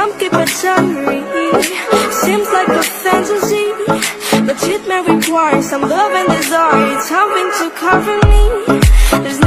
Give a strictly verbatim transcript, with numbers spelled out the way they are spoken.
some keep it summary. Seems like a fantasy, but treatment requires some love and desire. It's something to cover me. There's